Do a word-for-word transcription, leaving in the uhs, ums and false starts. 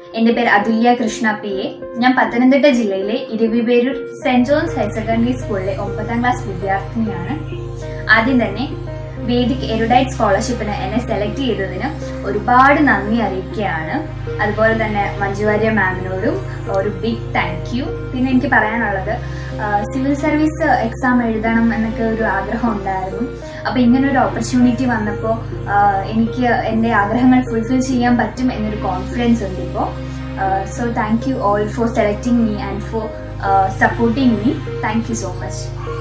എൻ്റെ പേര് Adhulya Krishna P A. ഞാൻ പത്തനംതിട്ട ജില്ലയിലെ Eraviperoor saint John's higher secondary സ്കൂളിലെ ഒമ്പതാം ക്ലാസ് വിദ്യാർത്ഥിനിയാണ്. ആദ്യം തന്നെ വേദിക് എറുഡൈറ്റ് സ്കോളർഷിപ്പിന് എന്നെ സെലക്ട് ചെയ്തതിന് ഒരുപാട് നന്ദി അറിയിക്കുകയാണ്. അതുപോലെ തന്നെ മഞ്ജു വാര്യർ മാമിനോടും ഒരു ബിഗ് താങ്ക് യു. പിന്നെ എനിക്ക് പറയാനുള്ളത്, സിവിൽ സർവീസ് എക്സാം എഴുതണം എന്നൊക്കെ ഒരു ആഗ്രഹം ഉണ്ടായിരുന്നു. അപ്പോൾ ഇങ്ങനൊരു ഓപ്പർച്യൂണിറ്റി വന്നപ്പോൾ എനിക്ക് എൻ്റെ ആഗ്രഹങ്ങൾ ഫുൾഫിൽ ചെയ്യാൻ പറ്റും എന്നൊരു കോൺഫിഡൻസ് ഉണ്ട് ഇപ്പോൾ. So thank you all for selecting me and for supporting me. Thank you so much.